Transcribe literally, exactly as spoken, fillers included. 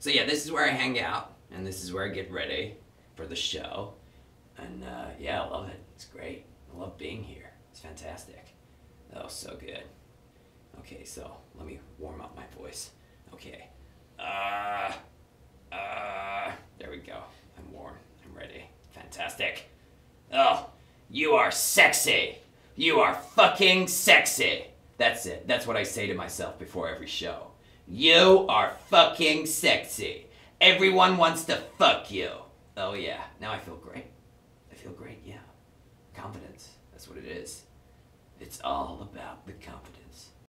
So yeah, this is where I hang out, and this is where I get ready for the show. And uh, yeah, I love it. It's great. I love being here. It's fantastic. Oh, so good. Okay, so let me warm up my voice. Okay. Uh, uh, there we go. I'm warm. I'm ready. Fantastic. Oh, you are sexy. You are fucking sexy. That's it. That's what I say to myself before every show. You are fucking sexy. Everyone wants to fuck you. Oh yeah. Now I feel great. I feel great, yeah. Confidence. That's what it is. It's all about the confidence.